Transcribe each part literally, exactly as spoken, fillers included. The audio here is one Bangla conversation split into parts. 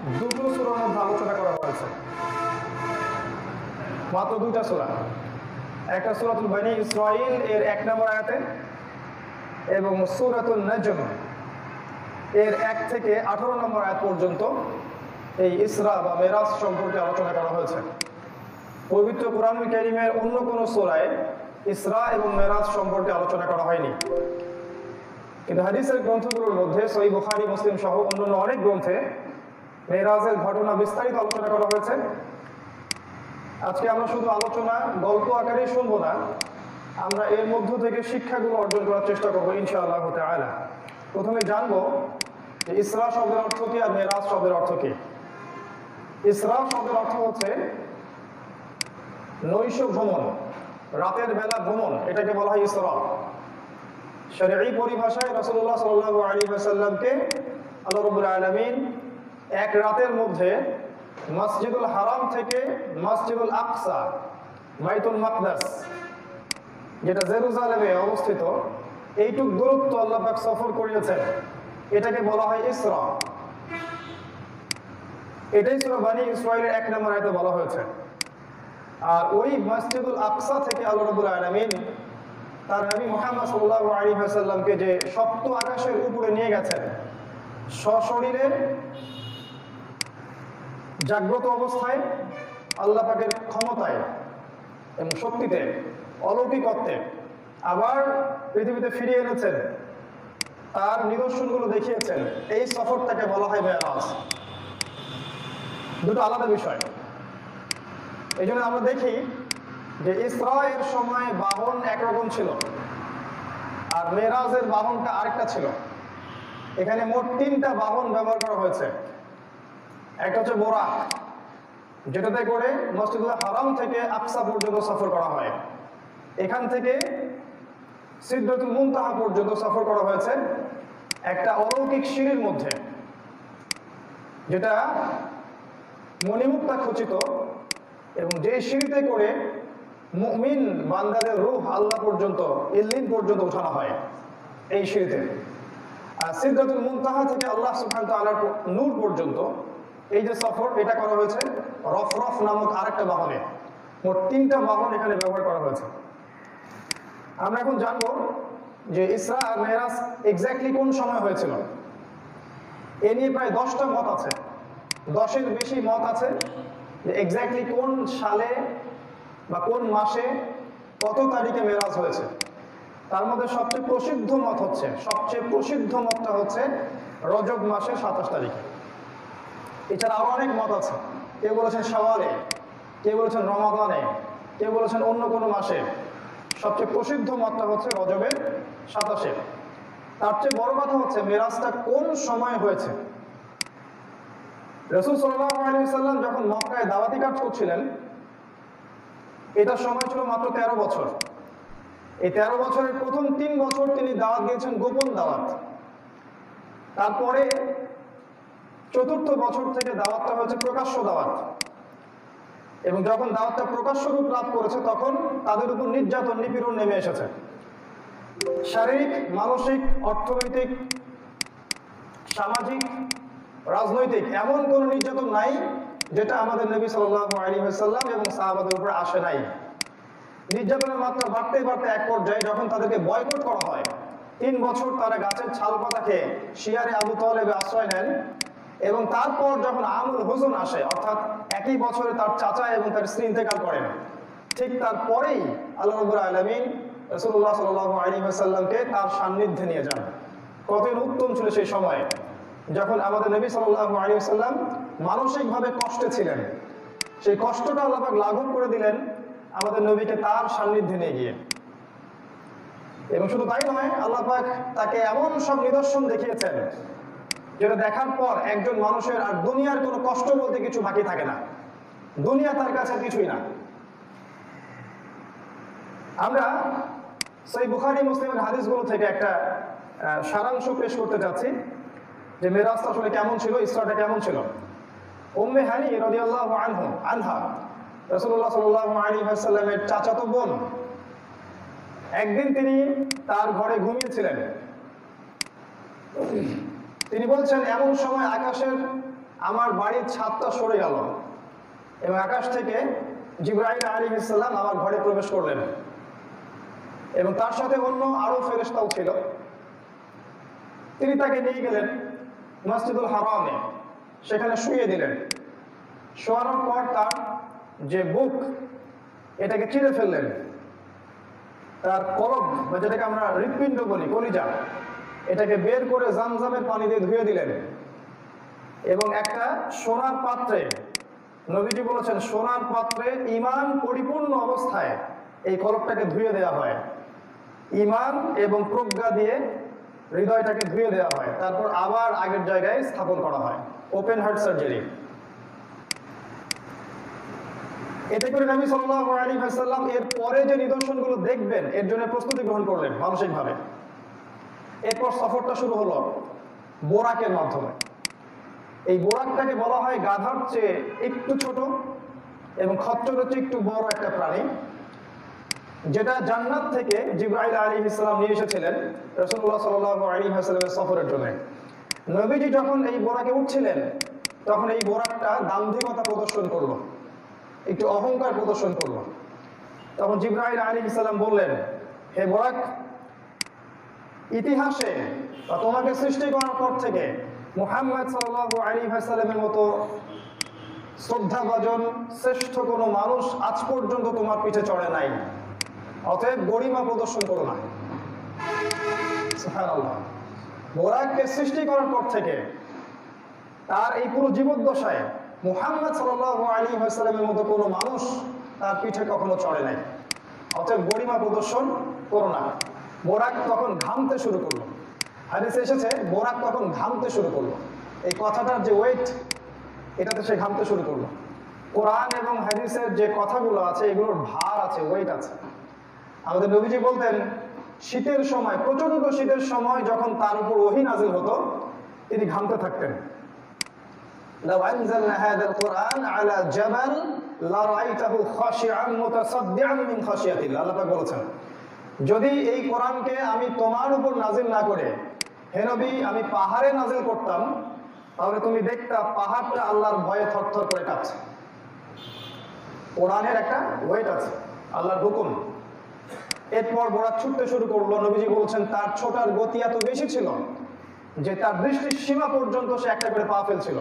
দুটো সূরার মধ্যে আলোচনা করা হয়েছে, মাত্র দুইটা সূরা। একটা সূরাতুল বনী ইসরাঈল এর এক নম্বর আয়াতে এবং সূরাতুন নাজম এর এক থেকে আঠারো নম্বর আয়াত পর্যন্ত এই ইসরা বা মেরাজ সম্পর্কে আলোচনা করা হয়েছে। পবিত্র কুরআনুল কারীমের অন্য কোনো সূরায় ইসরা এবং মেরাজ সম্পর্কে আলোচনা করা হয়নি, কিন্তু হাদিসের গ্রন্থগুলোর মধ্যে সহিহ বুখারী, মুসলিম সহ অন্যান্য অনেক গ্রন্থে মেরাজের ঘটনা বিস্তারিত আলোচনা করা হয়েছে। আজকে আমরা শুধু আলোচনা গল্প আকারে শুনবো না, আমরা এর মধ্য থেকে শিক্ষাগুলো অর্জন করার চেষ্টা করবো ইনশাআল্লাহ তাআলা। প্রথমে জানবো যে ইসরা শব্দের অর্থ কি আর মেরাজ শব্দের অর্থ কি। ইসরা শব্দের অর্থ হচ্ছে নৈশ ভ্রমণ, রাতের বেলা ভ্রমণ, এটাকে বলা হয় ইসরা। শরঈ পরিভাষায় রাসূলুল্লাহ সাল্লাল্লাহু আলাইহি ওয়াসাল্লামকে আল্লাহ রাব্বুল আলামিন এক রাতের মধ্যে মসজিদুল হারাম থেকে মসজিদুল আকসা, বাইতুল মাকদাস যেটা জেরুজালেমে অবস্থিত, এইটুক দূরত্ব আল্লাহ পাক সফর করিয়েছেন, এটাকে বলা হয় ইসরা। এটাই সূরা বনী ইসরাঈলের এক নম্বর আয়াতে বলা হয়েছে। আর ওই মসজিদুল আকসা থেকে আল্লাহ রাব্বুল আলামিন তার নবী মুহাম্মদ সাল্লাল্লাহু আলাইহি ওয়াসাল্লামকে যে সপ্ত আকাশের উপরে নিয়ে গেছেন, সশরীরে জাগ্রত অবস্থায় আল্লাহ পাকের ক্ষমতায় এবং শক্তিতে, অলৌকিকত্বে, আবার পৃথিবীতে ফিরিয়ে এনেছেন, তার নিদর্শনগুলো দেখিয়েছেন, এই সফরটাকে বলা হয় মেরাজ। দুটো আলাদা বিষয়। এই জন্য আমরা দেখি যে ইসরা এর সময় বাহন একরকম ছিল আর মেরাজের বাহনটা আরেকটা ছিল। এখানে মোট তিনটা বাহন ব্যবহার করা হয়েছে। একটা হচ্ছে বোরাক, যেটাতে করে মসজিদুল হারাম থেকে আকসা পর্যন্ত সফর করা হয়। এখান থেকে সিদরাতুল মুনতাহা পর্যন্ত সফর করা হয়েছে একটা অলৌকিক সিঁড়ির মধ্যে, যেটা মণিমুক্তা খচিত, এবং যে সিঁড়িতে করে মুমিন বান্দাদের রূহ আল্লাহ পর্যন্ত, ইল্লিন পর্যন্ত উঠানো হয় এই সিঁড়িতে। আর সিদরাতুল মুনতাহা থেকে আল্লাহ সুবহানাহু ওয়া তাআলার নূর পর্যন্ত এই যে সফর, এটা করা হয়েছে রফরফ নামক আরেকটা বাহনে। মোট তিনটা বাহন এখানে ব্যবহার করা হয়েছে। আমরা এখন জানবো যে ইসরা আর মেরাজ এক্স্যাক্টলি কোন সময় হয়েছিল। এ নিয়ে প্রায় দশটা মত আছে, দশের বেশি মত আছে যে এক্স্যাক্টলি কোন সালে বা কোন মাসে কত তারিখে মেরাজ হয়েছে। তার মধ্যে সবচেয়ে প্রসিদ্ধ মত হচ্ছে, সবচেয়ে প্রসিদ্ধ মতটা হচ্ছে রজব মাসের সাতাশ তারিখে। এছাড়া আরো অনেক মত আছে, কেউ বলেছেন শাওয়ালে, কেউ বলেছেন রমাদানে, কেউ বলেছেন অন্য কোনো মাসে। সবচেয়ে প্রসিদ্ধ মতটা হচ্ছে রজবের সাতাশে। তার চেয়ে বড় কথা হচ্ছে মেরাজটা কোন সময় হয়েছে। রাসূল সাল্লাল্লাহু আলাইহি ওয়াসাল্লাম যখন মক্কায় দাওয়াতি কাজ করছিলেন, এটার সময় ছিল মাত্র তেরো বছর। এই তেরো বছরের প্রথম তিন বছর তিনি দাওয়াত দিয়েছেন, গোপন দাওয়াত। তারপরে চতুর্থ বছর থেকে দাওয়াতটা হয়েছে প্রকাশ্য দাওয়াত, এবং যখন দাওয়াতটা প্রকাশ্য রূপ লাভ করেছে তখন তাদের উপর নির্যাতন, নিপীড়ন নেমে এসেছে। শারীরিক, মানসিক, অর্থনৈতিক, সামাজিক, রাজনৈতিক এমন কোন নির্যাতন নাই যেটা আমাদের নবী সাল্লাল্লাহু আলাইহি ওয়াসাল্লাম এবং সাহাবাদের উপর আসে নাই। নির্যাতনের মাত্রা বাড়তে বাড়তে এক পর্যায়ে যখন তাদেরকে বয়কট করা হয়, তিন বছর তারা গাছের ছাল পাতা খেয়ে শিয়ারে আবু তালেবে আশ্রয় নেন, এবং তারপর যখন আমুল হুজুন আসে, অর্থাৎ একই বছরে তার চাচা এবং তার স্ত্রী ইন্তেকাল করেন, ঠিক তারপরেই আল্লাহ রাব্বুল আলামিন রাসূলুল্লাহ সাল্লাল্লাহু আলাইহি ওয়াসাল্লামকে তার সান্নিধ্যে নিয়ে যান। কতই উত্তম ছিল সেই সময়ে, যখন আমাদের নবী সাল্লাল্লাহু আলাইহি ওয়াসাল্লাম মানসিকভাবে কষ্টে ছিলেন। সেই কষ্টটা আল্লাহ পাক লাঘব করে দিলেন আমাদের নবীকে তার সান্নিধ্যে নিয়ে গিয়ে। এবং শুধু তাই নয়, আল্লাহ পাক তাকে এমন সব নিদর্শন দেখিয়েছেন যেটা দেখার পর একজন মানুষের আর দুনিয়ার কোনো কষ্ট বলতে কিছু বাকি থাকে না, দুনিয়া তার কাছে কিছুই না। আমরা সহিহ বুখারী, মুসলিমের হাদিসগুলো থেকে একটা সারাংশ পেশ করতে চাচ্ছি যে মেরাজটা আসলে কেমন ছিল, ইসরাটা কেমন ছিল। উম্মে হানি রাদিয়াল্লাহু আনহু আনহা রাসূলুল্লাহ সাল্লাল্লাহু আলাইহি ওয়াসাল্লামের চাচাতো বোন, একদিন তিনি তার ঘরে ঘুমিয়েছিলেন। তিনি বলছেন, এমন সময় আকাশের আমার বাড়ির ছাদটা সরে গেল এবং আকাশ থেকে জিবরাইল আলাইহিস সালাম আমার ঘরে প্রবেশ করলেন এবং তার সাথে অন্য আরো ফেরেশতাও ছিল। তিনি তাকে নিয়ে গেলেন মসজিদুল হারামে, সেখানে শুইয়ে দিলেন। শোয়ানোর পর তার যে বুক এটাকে চিরে ফেললেন, তার কলব বা যেটাকে আমরা হৃৎপিণ্ড বলি, কলিজা, এটাকে বের করে জামজামের পানি দিয়ে ধুয়ে দিলেন এবং একটা সোনার পাত্রে, নবীজি বলেছেন সোনার পাত্রে ঈমান পরিপূর্ণ অবস্থায় এই কলবটাকে ধুয়ে দেওয়া হয়। ঈমান এবং প্রজ্ঞা দিয়ে হৃদয়টাকে ধুয়ে দেওয়া হয়, তারপর আবার আগের জায়গায় স্থাপন করা হয়, ওপেন হার্ট সার্জারি। এতে করে নবী সাল্লাল্লাহু আলাইহি ওয়াসাল্লাম এর পরে যে নিদর্শনগুলো দেখবেন এর জন্য প্রস্তুতি গ্রহণ করলেন মানসিকভাবে। এরপর সফরটা শুরু হলো বোরাকের মাধ্যমে। এই বোরাকটাকে বলা হয় গাধার চেয়ে একটু ছোট এবং খচ্চরের চেয়ে একটু বড় একটা প্রাণী, যেটা জান্নাত থেকে জিবরাইল আলাইহিস সালাম নিয়ে এসেছিলেন রাসূলুল্লাহ সাল্লাল্লাহু আলাইহি ওয়াসাল্লামের সফরের জন্য। নবীজি যখন এই বোরাকে উঠছিলেন তখন এই বোরাকটা দাম্ভিকতা প্রদর্শন করলো, একটু অহংকার প্রদর্শন করলো। তখন জিবরাইল আলাইহিস সালাম বললেন, হে বোরাক, ইতিহাসে তোমাকে সৃষ্টি করার পর থেকে মুহাম্মদ সাল্লাল্লাহু আলাইহি ওয়াসাল্লামের মতো শ্রদ্ধাভাজন শ্রেষ্ঠ কোনো মানুষ আজ পর্যন্ত তোমার পিঠে চড়ে নাই, অতএব গরিমা প্রদর্শন করো না। সুবহানাল্লাহ। বোরাককে সৃষ্টি করার পর থেকে তার এই পুরো জীবদ্দশায় মুহাম্মদ সাল্লাল্লাহু আলাইহি ওয়াসাল্লামের মতো কোনো মানুষ তার পিঠে কখনো চড়ে নাই, অতএব গরিমা প্রদর্শন করো না। বোরাক তখন ঘামতে শুরু করলো। হাদিসে এসেছে বোরাক তখন ঘামতে শুরু করলো। এই কথাটার যে ওয়েট, এটাতে সে ঘামতে শুরু করলো। কোরআন এবং হাদিসের যে কথাগুলো আছে এগুলোর ভার আছে, ওয়েট আছে। আমাদের নবীজি বলতেন শীতের সময়, প্রচন্ড শীতের সময় যখন তার উপর ওহী নাযিল হতো তিনি ঘামতে থাকতেন। লাউ আনজালনা হাযাল কুরআন আলা জাবাল লারাআইতাহু খাশিআন মুতাসাদ্দিআন মিন খাশিয়াতিল্লাহ। আল্লাহ পাক বলেছেন, যদি এই কোরআনকে আমি তোমার উপর নাজিল না করে হে নবী আমি পাহাড়ে নাজিল করতাম, তাহলে তুমি দেখতা পাহাড়টা আল্লাহর ভয়ে থরথর করে কাঁপছে। কোরআনের একটা ওয়েট আছে, আল্লাহর হুকুম। এরপর বোরাক ছুটতে শুরু করলো। নবীজি বলছেন তার ছোটার গতি এত বেশি ছিল যে তার দৃষ্টির সীমা পর্যন্ত সে একটা করে পা ফেলছিল।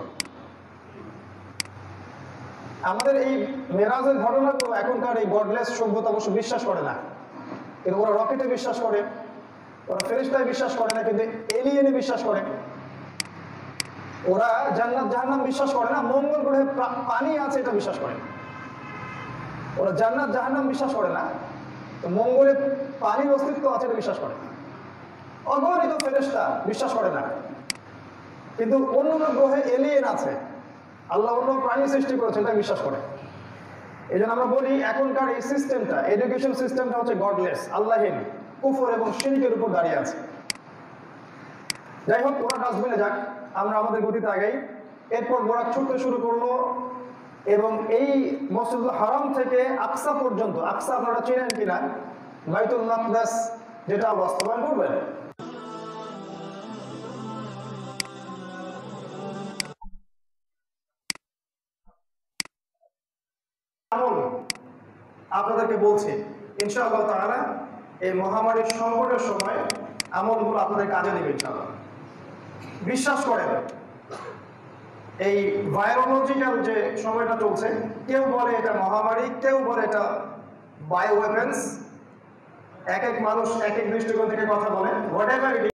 আমাদের এই মেরাজের ঘটনাগুলো এখনকার এই গডলেস সভ্যতা অবশ্য বিশ্বাস করে না, কিন্তু ওরা রকেটে বিশ্বাস করে, ওরা ফেরেশতায় বিশ্বাস করে না, কিন্তু এলিয়েনে বিশ্বাস করে। ওরা জান্নাত জাহান্নাম বিশ্বাস করে না, মঙ্গল গ্রহে পানি আছে এটা বিশ্বাস করে। ওরা জান্নাত জাহান্নাম বিশ্বাস করে না, মঙ্গলে পানির অস্তিত্ব আছে এটা বিশ্বাস করে। অগণিত ফেরেশতা বিশ্বাস করে না, কিন্তু অন্য অন্য গ্রহে এলিয়েন আছে, আল্লাহ অন্য প্রাণী সৃষ্টি করেছে এটা বিশ্বাস করে। এই জন্য আমরা বলি এখনকার এই সিস্টেমটা, এডুকেশন সিস্টেমটা হচ্ছে গডলেস, আল্লাহহীন, কুফর এবং শিরকের উপর দাঁড়িয়ে আছে। যাই হোক, ওরা ডাস্টবিনে যাক, আমরা আমাদের গতিতে আগাই। এরপর বোরাক ছুটতে শুরু করলো এবং এই মসজিদুল হারাম থেকে আকসা পর্যন্ত, আকসা আপনারা চেনেন কিনা, বাইতুল মাকদাস, যেটা বাস্তবায়ন করবেন। আপনাদেরকে বলছি ইনশাআল্লাহ তাআলা এই মহামারীর সংকটের সময় আমলগুলো আপনাদের কাজে দেবে ইনশাআল্লাহ। বিশ্বাস করেন এই ভাইরোলজিক্যাল যে সময়টা চলছে, কেউ বলে এটা মহামারী, কেউ বলে এটা বায়ো ওয়েপেন্স, এক এক মানুষ এক এক দৃষ্টিকোণ থেকে কথা বলে, হোয়াট এভার